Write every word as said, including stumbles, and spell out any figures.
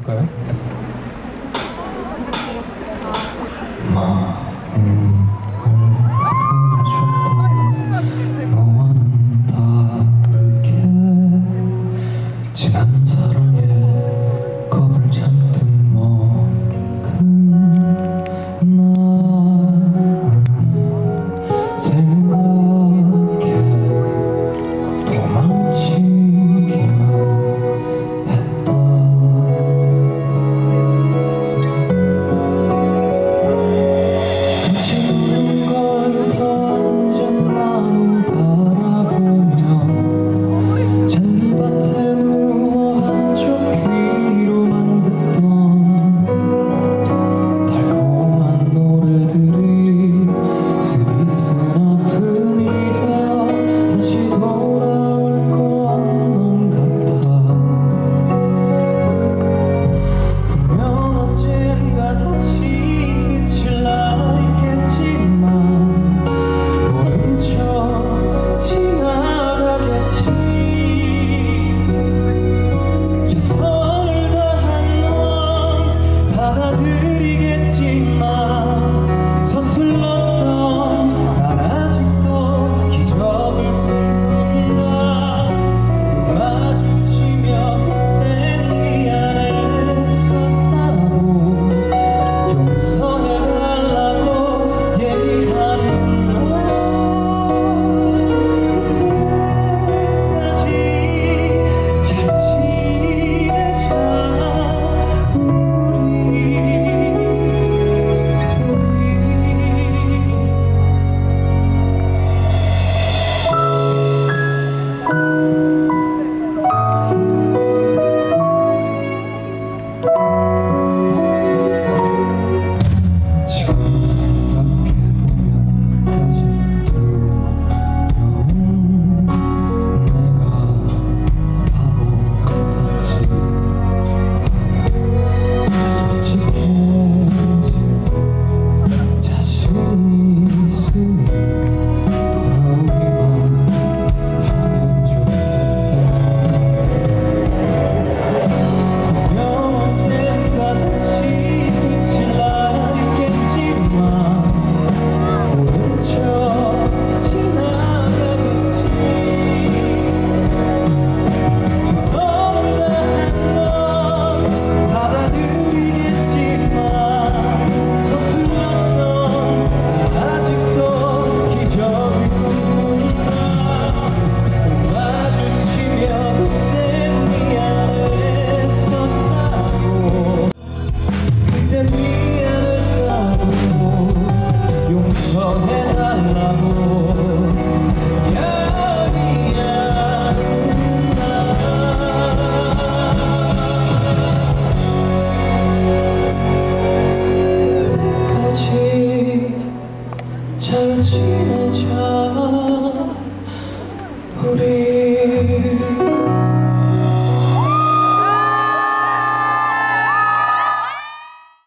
볼까요? 너와는 다르게 지난 사랑에 겁을 잔뜩 먹은 나는 생각해 도망치기만 했다. 그치는 걸 던진 나무 바라보며 잔디밭에 누워 한쪽 귀로만 듣던 달콤한 노래들이 스디쓴 아픔이 되어 다시 돌아올 것만 같아. 분명 언젠가 다시 스칠 날 있겠지만 모른 척 지나가겠지. 최선을 다한 넌 받아들이겠지만 서툴렀던 난 아직도 기적을 꿈꾼다. 눈 마주치며 그땐 미안했었다고 용서해달라고 얘기하는 너. 그때까지 잘 지내자 우리 우리